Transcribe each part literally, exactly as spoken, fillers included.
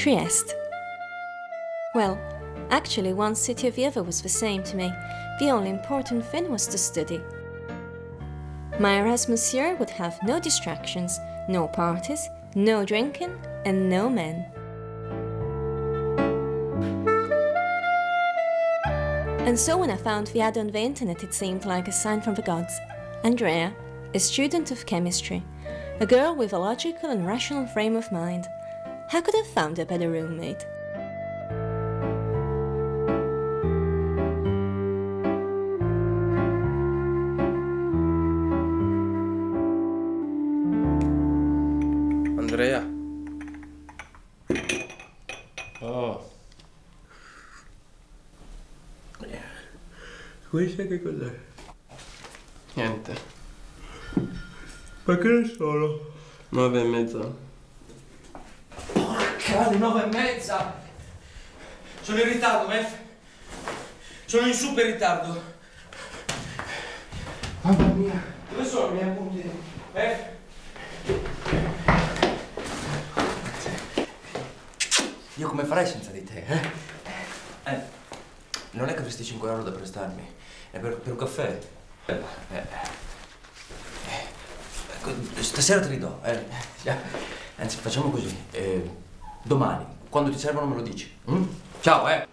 Trieste. Well, actually, one city or the other was the same to me. The only important thing was to study. My Erasmus year would have no distractions, no parties, no drinking, and no men. And so when I found the ad on the internet, it seemed like a sign from the gods. Andrea, a student of chemistry, a girl with a logical and rational frame of mind. How could I have found a better roommate? Andrea. Oh. Questa che cos'è? Niente. Ma che ne sono? Nove e mezza. Porca, le nove e mezza! Sono in ritardo, Mef. Sono in super ritardo. Mamma mia, dove sono i miei appunti? Mef? Io come farei senza di te, eh? Eh, non è che avresti cinque euro da prestarmi. È per, per un caffè. Eh, eh, eh, stasera te li do. Eh. Anzi, facciamo così. Eh, domani, quando ti servono me lo dici. Mm? Ciao, eh!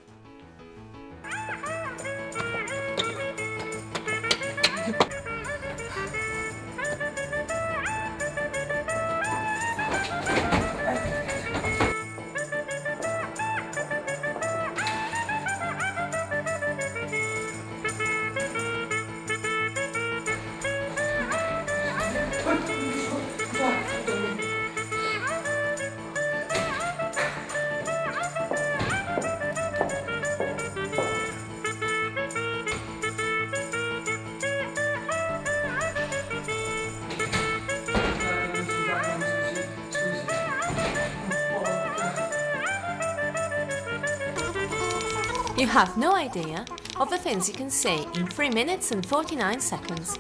You have no idea of the things you can say in three minutes and forty-nine seconds.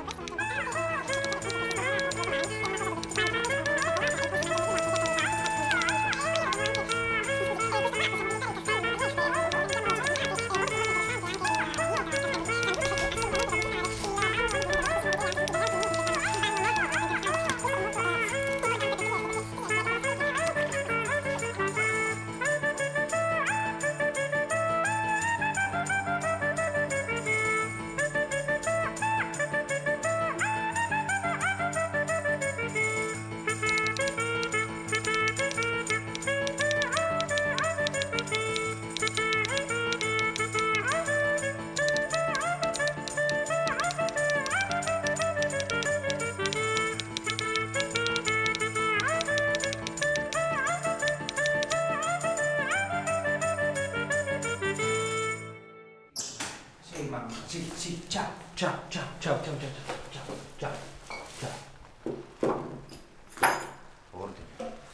Sì, sì, ciao, ciao, ciao, ciao, ciao, ciao, ciao, ciao, ciao. Ordine.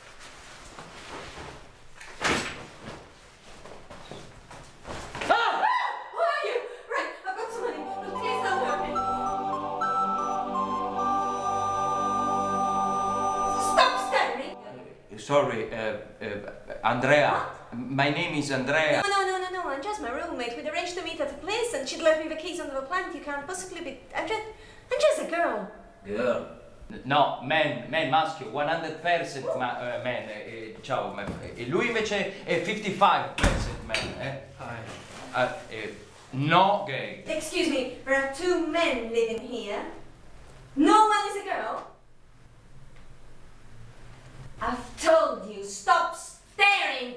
Ah! Who are you? Right, I've got some money, but please don't hurt me. Stop staring! Sorry, uh, uh, Andrea. My name is Andrea. No, no, no, no, no, I'm just my roommate. We'd arranged to meet at a place and she'd left me the keys under the plant. You can't possibly be... I'm just... I'm just a girl. Girl. No, man, man, maschio, one hundred percent ma, uh, man, eh, ciao, man. E lui invece è fifty-five percent man, eh? Uh, eh, no gay. Excuse me, there are two men living here. No one is a girl. I've told you, stop staring.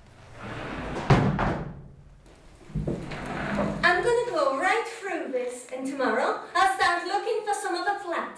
I'm gonna go right through this, and tomorrow I'll start looking for some other flat.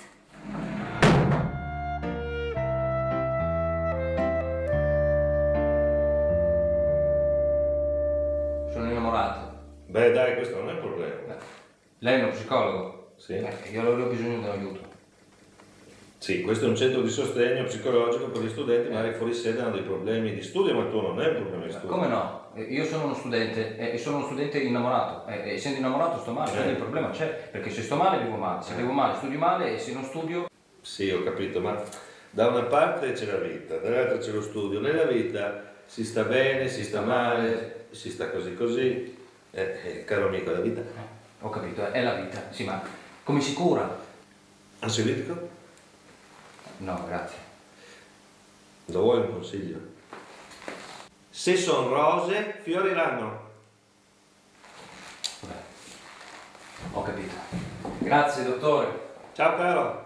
Sono innamorato. Beh dai, questo non è un problema. Lei è uno psicologo? Sì. Eh, io avevo bisogno di un aiuto. Sì, questo è un centro di sostegno psicologico per gli studenti, magari fuori sede hanno dei problemi di studio, ma il tuo non è un problema di studio. Come no? Io sono uno studente e sono uno studente innamorato. E essendo innamorato sto male, quindi il problema c'è. Perché se sto male vivo male, se vivo male studio male e se non studio... Sì, ho capito, ma da una parte c'è la vita, dall'altra c'è lo studio. Nella vita si sta bene, si sta male, si sta così così. Eh, eh, caro amico, la vita. Eh, ho capito, è la vita. Sì, ma come si cura? Ansiolitico? No, grazie. Lo vuoi un consiglio? Se sono rose, fioriranno. Vabbè. Ho capito. Grazie, dottore. Ciao caro.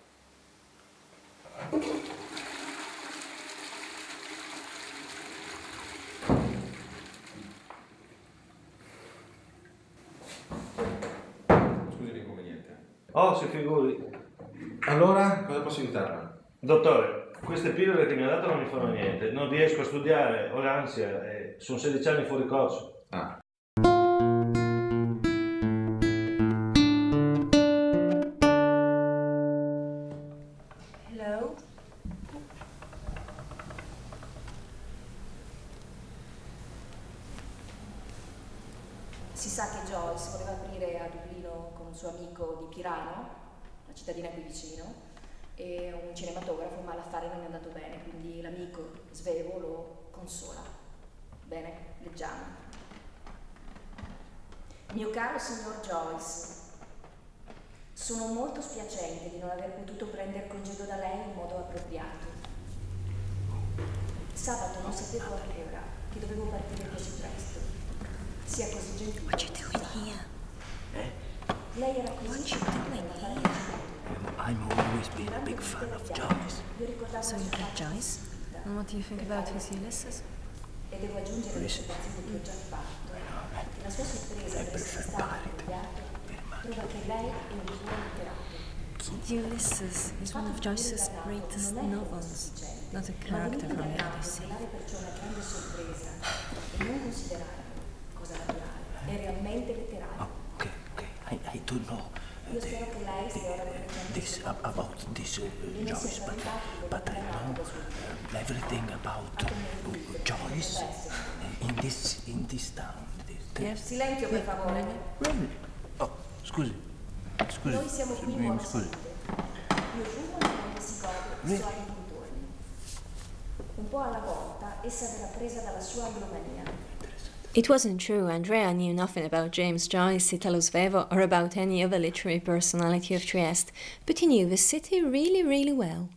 Scusi l'inconveniente. Oh, si figuri. Allora, cosa posso aiutarla? Dottore, queste pillole che mi ha dato non mi fanno niente. Non riesco a studiare, ho l'ansia e sono sedici anni fuori corso. Ah. Hello? Si sa che Joyce voleva aprire a Dublino con un suo amico di Pirano, una cittadina qui vicino, e un cinematografo, ma l'affare non è andato bene, quindi l'amico svevo lo consola. Bene, leggiamo. Mio caro signor Joyce, sono molto spiacente di non aver potuto prendere congedo da lei in modo appropriato. Sabato non sapevo a che ora, che dovevo partire così presto. Sia così gentile. What you doing here? Eh? Lei era così What you doing here? I'm always been a big fan of Joyce. So you like Joyce? And what do you think about his Ulysses? E devo aggiungere che pezzi che ho già fatto. Che la sua sorpresa per essere stato cambiato trova che lei è un buon letterato. Ulysses is one of Joyce's greatest novels, not a character from the Odyssey. Perciò una grande sorpresa e non considerare cosa naturale, è realmente letterale. Oh, okay, okay. I, I don't know uh, Io spero che lei stia ora this ab- about this uh, Joyce, but but I know uh, everything about uh, Joyce uh, in this in this town. This, Silenzio, per favore. Really? Oh, scusi, scusi. Noi siamo qui in mi- buona scusi. salute. Io giuro che si gode i suoi dintorni. Un po' alla volta essa verrà presa dalla sua anglomania. It wasn't true. Andrea knew nothing about James Joyce, Italo Svevo, or about any other literary personality of Trieste, but he knew the city really, really well.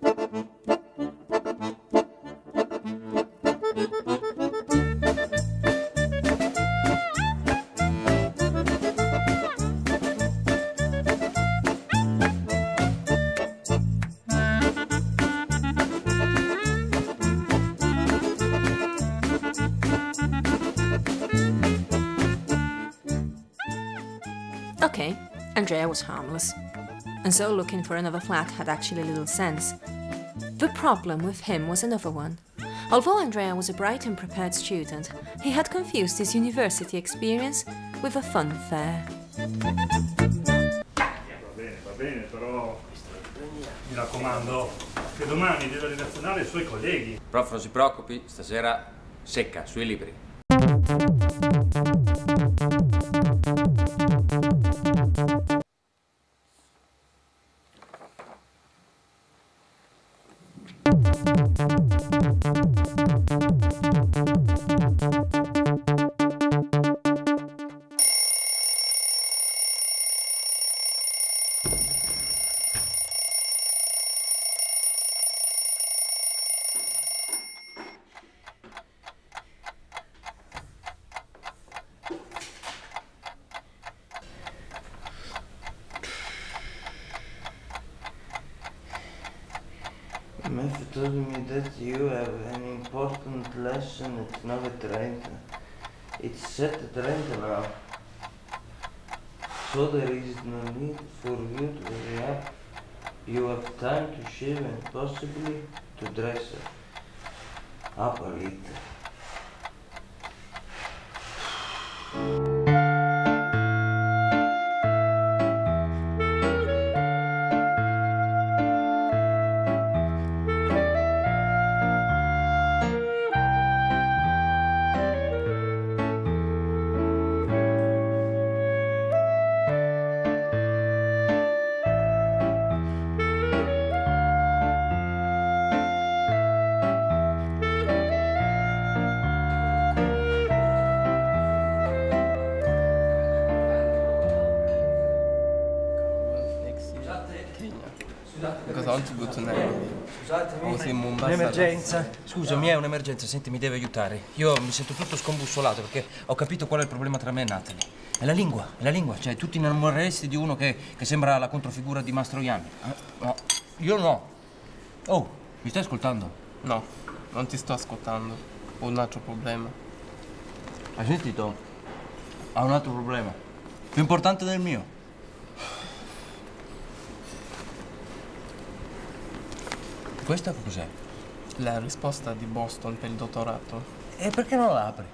Okay, Andrea was harmless, and so looking for another flat had actually little sense. The problem with him was another one. Although Andrea was a bright and prepared student, he had confused his university experience with a fun fair. Va bene, va bene, però mi raccomando che domani deve relazionare i suoi colleghi. Prof, non si preoccupi, stasera secca sui libri. Mef told me that you have an important lesson at nine thirty. It's set thirty now. So there is no need for you to hurry up. You have time to shave and possibly to dress up a little. contribute to Nairobi. Scusatemi, un'emergenza. Scusami, è un'emergenza, senti, mi deve aiutare. Io mi sento tutto scombussolato perché ho capito qual è il problema tra me e Natalie. È la lingua, è la lingua. Cioè, tu ti innamoreresti di uno che, che sembra la controfigura di Mastroianni. Eh, no, io no. Oh, mi stai ascoltando? No, non ti sto ascoltando. Ho un altro problema. Hai sentito? Ha un altro problema. Più importante del mio. Questa cos'è? La risposta di Boston per il dottorato. E perché non la apri?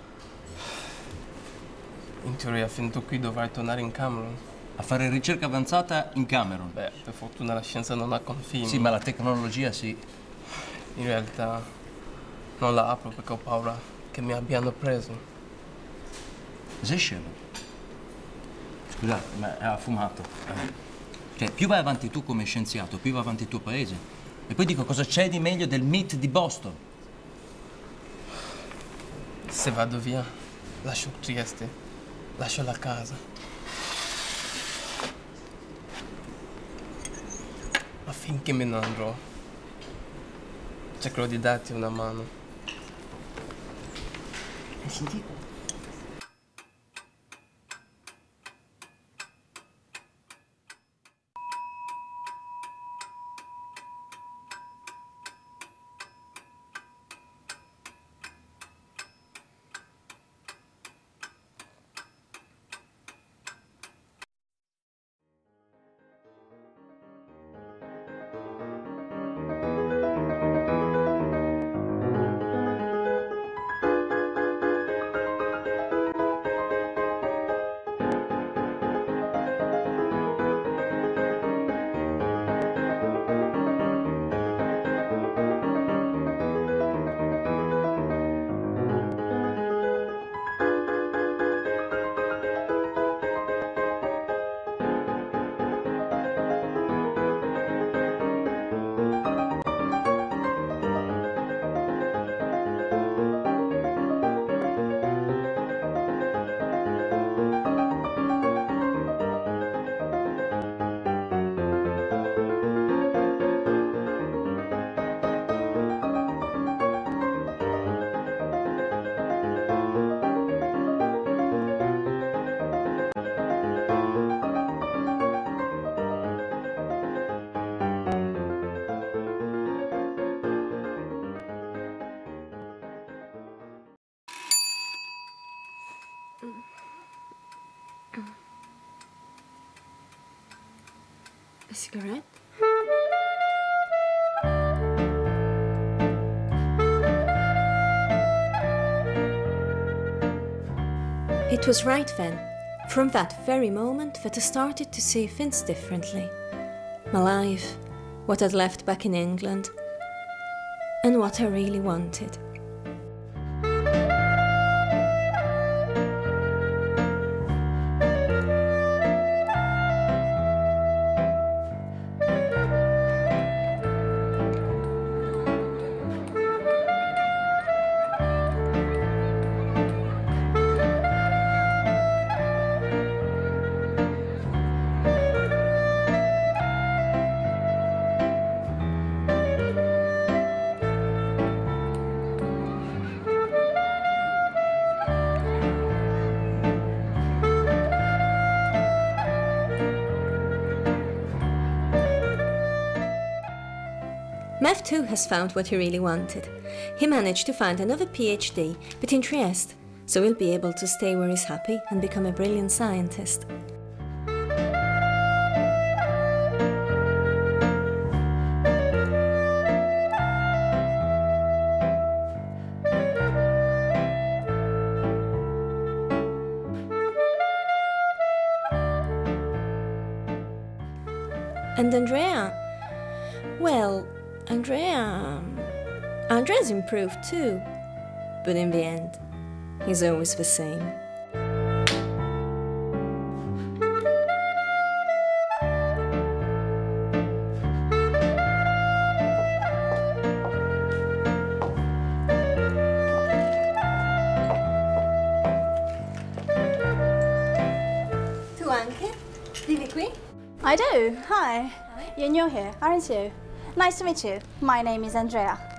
In teoria, finito qui dovrai tornare in Camerun. A fare ricerca avanzata in Camerun? Beh, per fortuna la scienza non ha confini. Sì, ma la tecnologia sì. In realtà non la apro perché ho paura che mi abbiano preso. Sei scemo? Scusate, ma ha fumato. Cioè, più vai avanti tu come scienziato, più va avanti il tuo paese. E poi dico, cosa c'è di meglio del meet di Boston? Se vado via, lascio Trieste, lascio la casa. Ma finché me ne andrò, cercherò di darti una mano. Hai sentito? A cigarette? It was right then, from that very moment, that I started to see things differently. My life, what I'd left back in England, and what I really wanted. Mev too has found what he really wanted. He managed to find another PhD, but in Trieste, so he'll be able to stay where he's happy and become a brilliant scientist. And Andrea, well, Andrea... Andrea's improved too, but in the end, he's always the same. Tu anche? Vivi qui? I do. Hi. Hi. You're new here, aren't you? Nice to meet you. My name is Andrea.